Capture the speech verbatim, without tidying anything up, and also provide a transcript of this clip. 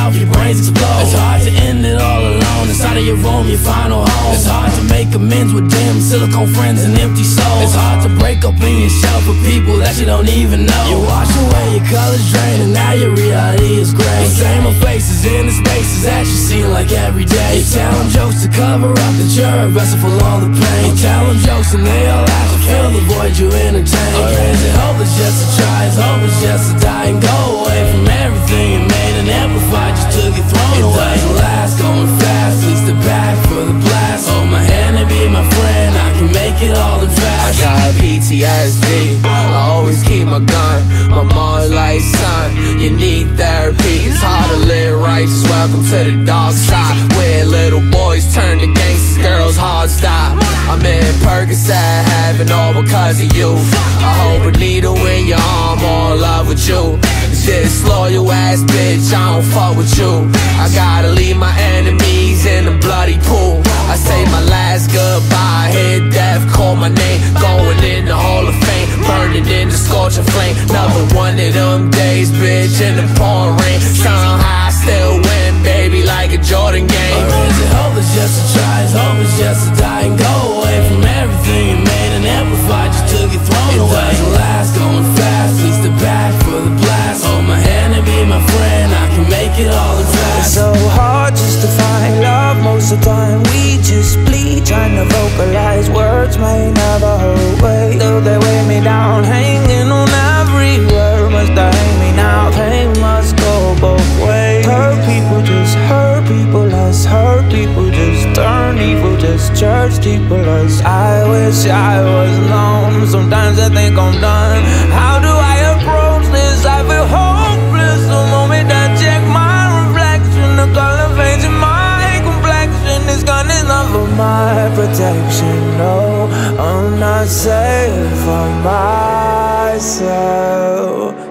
off, your brains explode. It's hard to end it all alone, inside of your room, your final home. It's hard to make amends with dim silicone friends and empty souls. It's hard to break up in yourself with people that you don't even know. You wash away, your colors drain, and now your reality is gray. The same old faces in the spaces that you see like every day. You tell them jokes to cover up that you're a vessel full of the pain. You tell them jokes and they all laugh to fill the void you entertain. Or is it hopeless just to try, it's hopeless just to die and go away from everything you made and amplified just to get thrown it away. It doesn't last, going fast, leads the back for the blast. Hold my hand and be my friend, I can make it all in fast. I got P T S D, I always keep my gun. My mom like, son, you need therapy. It's hard to live righteous, welcome to the dark side, where little boys turn to gangsters, girls hard stop. I'm in Percocet, having all because of you. I hope a needle in your arm, all in love with you. This loyal ass bitch, I don't fuck with you. I gotta leave my enemies in the bloody pool. I say my last goodbye, hit death, call my name. Going in the Hall of Fame, burning in the scorching flame. Another one of them days, bitch, in the pouring rain. Somehow I still win, baby, like a Jordan game. Or is it hopeless just to try, it's hopeless just to die and go away from everything you made and amplified just to get thrown it away. It doesn't last, going fast, leads the back for the blast. Hold my hand and be my friend, I can make it all in fast. It's so hard just to find love most of the time. We just bleed, trying to vocalize. Words may never hold weight, though they weigh me down, hanging on every word. Must I hang me now? Pain must go both ways. Hurt people just hurt people, us hurt people just turn evil, just church people us. I wish I was alone, sometimes I think I'm done. How do I approach this? I feel hopeless the moment I check my reflection. The color fades in my complexion. This gun is not for my protection. No, I'm not safe for myself.